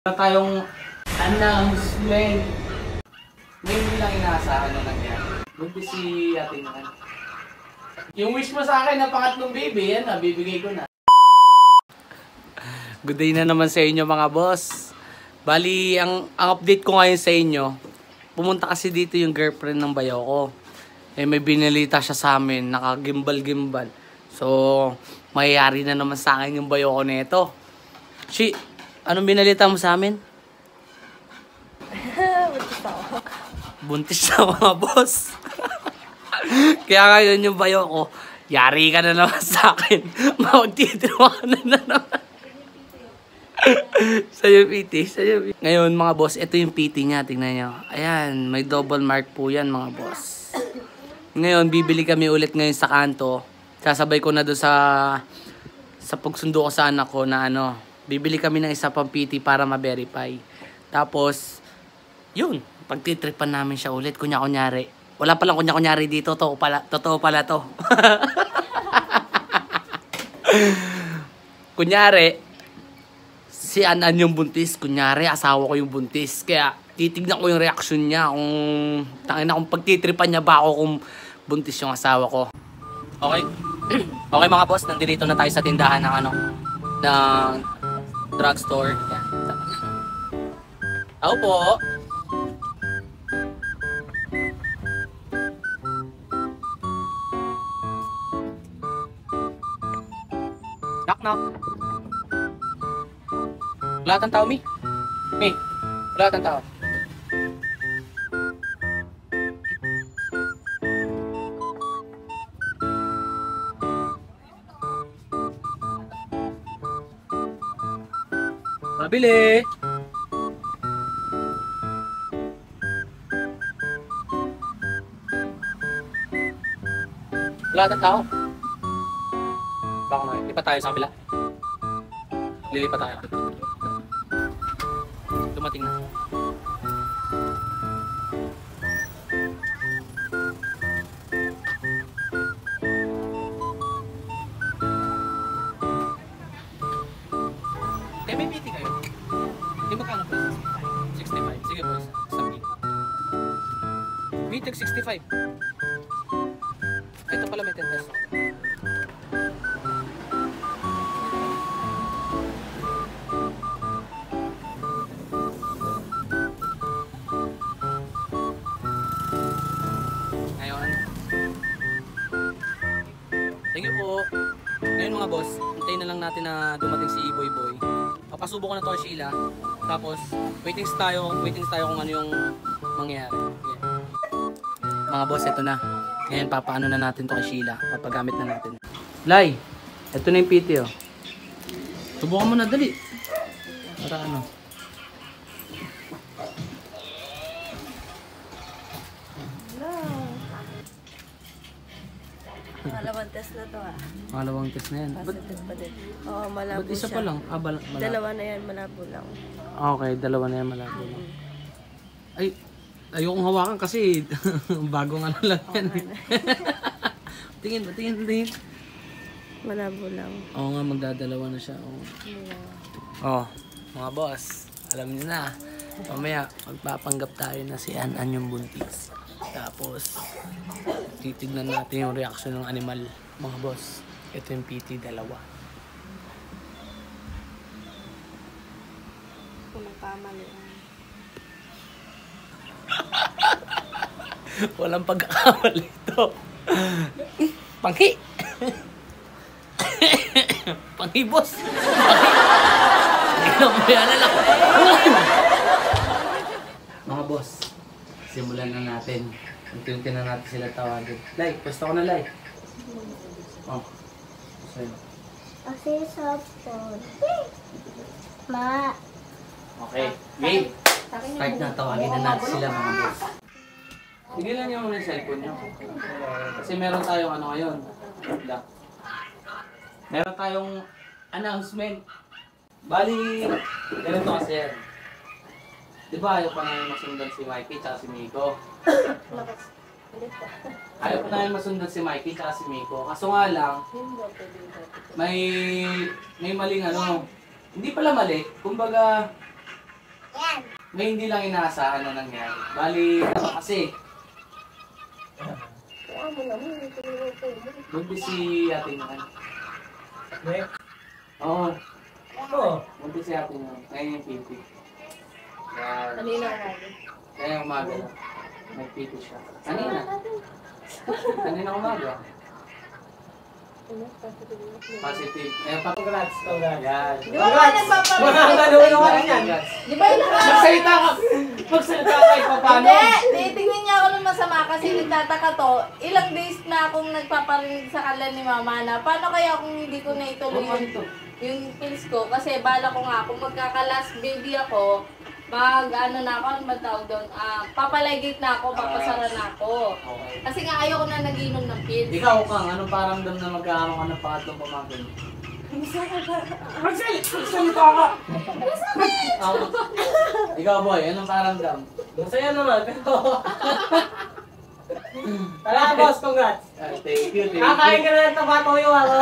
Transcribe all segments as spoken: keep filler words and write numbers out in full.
Wala tayong announcement. Ngayon mo lang inaasahan na nangyari. Buntis si ate naman. Yung wish mo sa akin na pangatlong baby, yan na, bibigay ko na. Good day na naman sa inyo mga boss. Bali, ang, ang update ko ngayon sa inyo, pumunta kasi dito yung girlfriend ng bayaw ko. Eh may binalita siya sa amin, nakagimbal-gimbal. So, mayayari na naman sa akin yung bayaw ko nito. Shi, anong binalita mo sa amin? Buntis ako. Buntis na mga boss. Kaya ngayon yung bayo ko, yari ka na naman sa akin. Magtitirawa ka na, na naman. Sa'yo P T, sa'yo P T. Ngayon mga boss, ito yung P T niya, tingnan nyo. Ayan, may double mark po yan mga boss. Ngayon, bibili kami ulit ngayon sa kanto. Sasabay ko na doon sa sa pagsundo ko sa anak ko na ano, bibili kami ng isa pang P T para ma-verify. Tapos, yun, pagtitripan namin siya ulit, kunya-kunyari. Wala palang kunya-kunyari dito, totoo pala, totoo pala to. Kunyari, si Anan yung buntis, kunyari, asawa ko yung buntis. Kaya, titignan ko yung reaksyon niya kung, tangin na, kung pagtitripan niya ba ako kung buntis yung asawa ko. Okay? Okay mga boss, nandito na tayo sa tindahan ng ano, ng drugstore. Yan. Ako po. Knock knock. Wala tang tao, Mi. Mi, wala tang tao. Mabili. Wala tang tao. Baka na, lipat tayo sa kabila. Lilipat tayo. Dumating na. Eh, may meeting kayo? Hindi magkano po? sixty-five. Sige po, isang kilo. Meeting sixty-five. Ito pala may ten pesos. Ngayon. Thank you po. Ngayon mga boss, hintayin na lang natin na dumating si Boy Boy. Papasubo ko na to kay Sheila. Tapos, waitings tayo, waitings tayo kung ano yung mangyayari. Okay. Mga boss, ito na. Ngayon, papaano na natin to kay Sheila. Papagamit na natin. Lai, ito na yung P T oh. Subukan mo na, dali. Para ano. Malawang test na to ah. Malawang test na yan. Positive pa din. Oo, malabo Ba't isa siya. pa lang? Ah, bala, malabo. Dalawa na yan, malabo lang. Okay, dalawa na yan, malabo lang. Ay, ayokong hawakan kasi bagong ano lang yan. Tingin, tingin, tingin. Malabo lang. Oo nga, magdadalawa na siya. Oo. Oh, mga boss, alam niyo na. Mamaya, magpapanggap tayo na si Anan yung buntis. Tapos, titignan natin yung reaksyon ng animal, mga boss. Ito yung P T, dalawa. Kung nagkamali. Walang pagkakamali ito. Panghi! Panghi, boss! Panghi! Yan na lang. Mga boss, simulan na natin. Unti-unti na natin sila tawagin. Lai, pwesto ko na, Lai. Oh. Sa'yo. Kasi sa phone. Ma. Okay. Game. Start na. Tawagin na natin sila, mga boss. Sige lang yung muna yung cellphone nyo. Kasi meron tayong ano ngayon. Lock. Meron tayong announcement. Bali, ganito kasi yan. Di ba ayaw pa namin masundan si Mikey tsaka si Miko? Ayaw pa namin masundan si Mikey tsaka si Miko. Kaso nga lang, may, may maling ano. Hindi pala mali. Kumbaga, may hindi lang inaasahan na nangyari. Bali, ano kasi, buntis si ate naman. Ne? Oo, Oo. buntis si ate naman. Ngayon yung pipi. Kaya, Kanina nga. kaya umaga lang. Nagpipi siya. Kanina. Kanina umaga. Positive. Eh, pa- Congrats, congrats. Yan. Di ba nga nagpapalit? Makakalawa ka rin yan. Di ba yung naka... Magsalita ka! Magsalita ka kahit pa paano. Hindi! Tinitingnan niya ako ng masama kasi nagtataka to. Ilang days na akong nagpaparinig sa kanila ni mama na paano kaya kung hindi ko na ituloy yung, yung pills ko. Kasi bala ko nga kung magkaka-last baby ako, mag ano na ako, ano ba tawag doon? Ah, papaligate na ako, papasara na ako. Okay. Kasi nga ayoko na nag-inom ng pills. Ikaw, Kang, anong paramdam na magkakaroon ka ng pangatlong pamangkin? Magsalita ka! Ako. Ikaw, boy, anong paramdam? Masaya naman. Tara, boss, congrats. Ah, thank you, thank Kakain you. ka na ng tabatoyo, ako.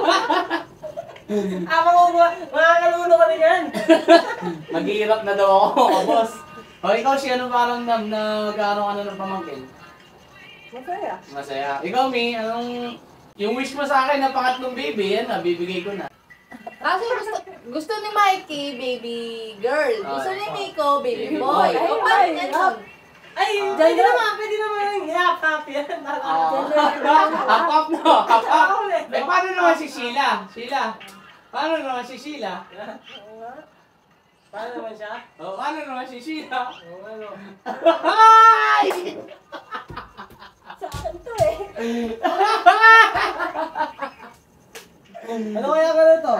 Ako mo, makakalulo ka rin yan. Maghihirap na daw ako, boss. O, ikaw, siya, anong paramdam na magkakaroon ka na ng pamangkin? Masaya. Masaya. Ikaw, Mi, anong... Yung wish mo sa akin na pangatlong baby, yan na, bibigay ko na. Kasi gusto, gusto ni Mikey, baby girl. Gusto ni Miko, baby Baby boy. boy. O, paano yan nun? Ay, pwede naman, pwede naman yung hap-hap yan. Hap-hap no, hap-hap. Eh, paano naman si Sheila? Sheila? Paano naman si Sheila? Paano naman siya? Oh, paano naman si Sheila? Oo, ano? Ay! Saan to eh? Ano kaya ka nito?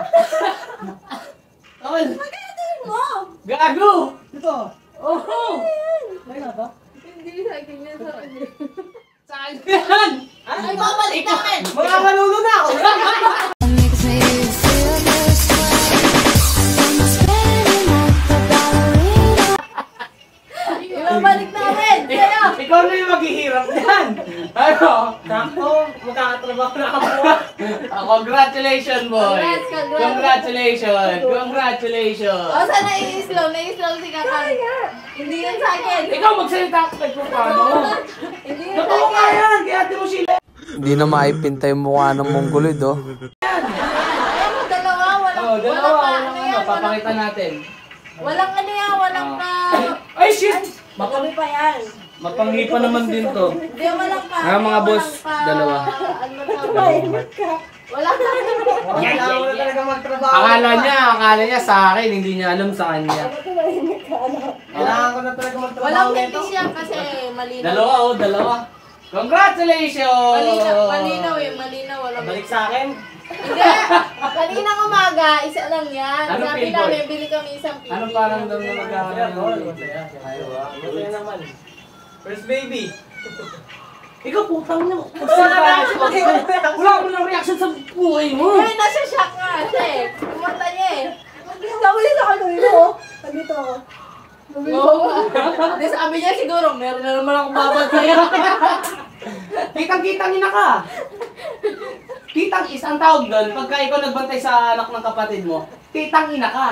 Tol! Magkakatin mo! Gago! Ito. Oh! Ano na to? Hindi sa akin yan sa akin. Sa akin yan! Ay, babalik namin! Makakalulo na ako. Makes me feel this way. I'm spinning like a ballerina. Ibabalik namin! Sa'yo! Ikaw na yung maghihirap yan! Ano? Sakto, magkakatrabaho na ako. Ah, congratulations, boy! Congrats, congrats. Congratulations! Congratulations! O, sana i-slow? Na-slow si Kakang. Hindi yan sa akin! Ikaw magsalita ka kay paano? Hindi yan sa Totoo nga akin! yan! Kaya ate mo sila! Hindi na maipinta yung mukha ng Mongoloid, oh. Ayan mo, dalawa, walang, Oh, dalawa, walang, walang ano ano, yan, walang, papakita natin. walang ano yan, walang pa, Ay, shit! Makami pa yan. Mapangi pa naman din to. Hindi, walang pa, Ah, mga boss, walang pa, dalawa. Ano tawag? Wala ka. Kailangan mo na talaga magtrabaho. Akala niya, akala niya sa akin, hindi niya alam sa kanya. Kailangan ko na talaga magtrabaho Walang nito. tentis yan kasi malinaw. Dalawa, oh, dalawa. Congratulations! Malinaw, malinaw eh, malinaw. Walang Balik sa akin. Hindi! Kaninang umaga, isa lang yan. Anong Sabi feel, boy? namin, bili kami isang pili. Anong parang daw na Masaya, magkakaroon tol. ng Masaya. Ayaw, ah. Masaya naman. First baby. Ikaw, putang niyo. Wala Wala ko ng reaction sa buhay mo. Ay, nasa shock nga siya eh. Kumanta niya eh. Nakuli sa kano mo. Nandito ako. Oo. Di sabi niya siguro, meron na naman akong babagay. Kitang-kitang ina ka. Kitang is ang tawag doon, pagka ikaw nagbantay sa anak ng kapatid mo, titang ina ka.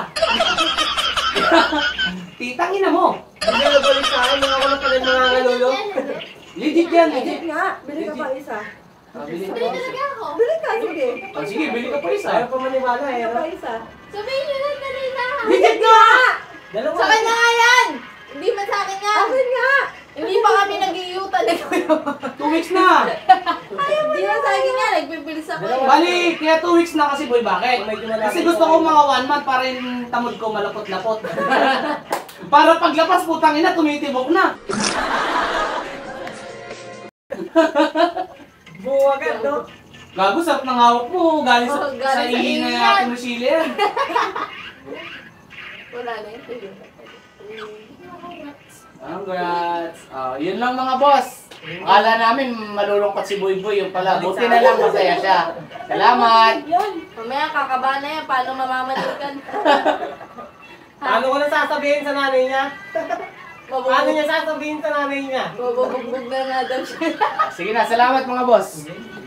Titang ina mo. Hindi na balik sa akin. Mga wala pala yung mga kalulo. Legit yan, Legit legit. nga. Bili ka pa isa. Ah, bili ka Bili pa isa. talaga ako. Bili ka, sige. Oh, sige, bili ka pa isa. Ayaw pa maniwala Bili eh. ka no? pa isa. Sabihin niyo na dali na. Legit nga! Dalawa. Sa kanya nga yan! Hindi man sa akin yan. Akin nga. Hindi pa kami nag-iutan eh. Two weeks na. Hindi man sa akin yan. Nagpipilis ako eh. Bali, kaya two weeks na kasi boy, bakit? Kasi gusto ko mga one month para yung tamod ko malapot-lapot. Para paglapas putang ina, tumitibok na. Buo agad, no? Gago, sarap ng hawak mo. Galing sa, Oh, galing sa sa ihi na ihi natin yan. mo sila yan. Wala na yun. Sige. Congrats. Ah, yun lang mga boss. Akala namin malulungkot si Boy Boy, yung pala. Buti na lang masaya siya. Salamat. Mamaya kakabahan na yan. Paano mamamalikan? Paano ko na sasabihin sa nanay niya? Paano Mabubugbog niya sasabihin sa nanay niya? mabubugbog na nga daw siya. Sige na, salamat mga boss.